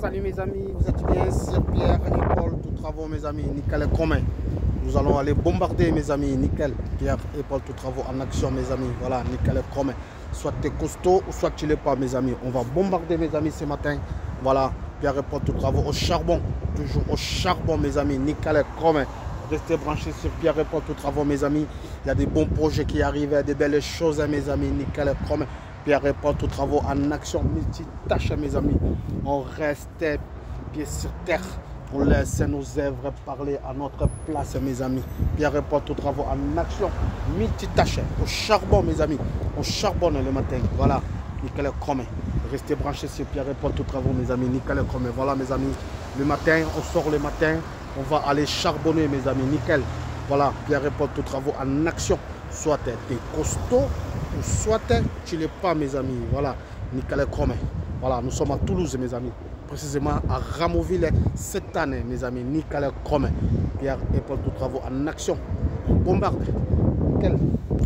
Salut mes amis, vous êtes bien sur Pierre et Paul, tout travaux mes amis, nickel et commun. Nous allons aller bombarder mes amis, nickel. Pierre et Paul, tout travaux en action mes amis, voilà, nickel et commun. Soit tu es costaud ou soit tu l'es pas mes amis. On va bombarder mes amis ce matin, voilà. Pierre et Paul, tout travaux au charbon, toujours au charbon mes amis, nickel et commun. Restez branchés sur Pierre et Paul, tout travaux mes amis. Il y a des bons projets qui arrivent, il y a des belles choses mes amis, nickel et commun. Pierre et Paul, tout travaux en action, multitâche mes amis. On restait pieds sur terre. On laisse nos œuvres parler à notre place mes amis. Pierre et Paul, tout travaux en action, multitâche. Au charbon mes amis. On charbonne le matin. Voilà, nickel et commun. Restez branchés sur Pierre et Paul, tout travaux mes amis. Nickel et commun. Voilà mes amis. Le matin, on sort le matin. On va aller charbonner mes amis. Nickel. Voilà, Pierre et Paul, tout travaux en action. Soit tu es costaud, ou soit tu ne l'es pas mes amis. Voilà, nickel et commun. Voilà, nous sommes à Toulouse mes amis. Précisément à Ramoville cette année mes amis. Nickel et commun. Pierre et Paul, tout travaux en action. On bombarde. Nickel.